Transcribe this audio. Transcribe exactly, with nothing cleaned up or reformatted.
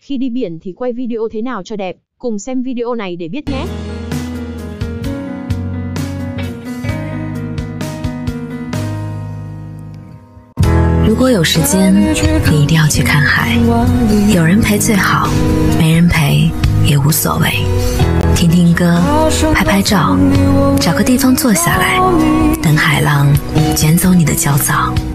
Khi đi biển thì quay video thế nào cho đẹp? Cùng xem video này để biết nhé! 如果有时间，你一定要去看海。有人陪最好，没人陪也无所谓。听听歌，拍拍照，找个地方坐下来，等海浪卷走你的焦躁。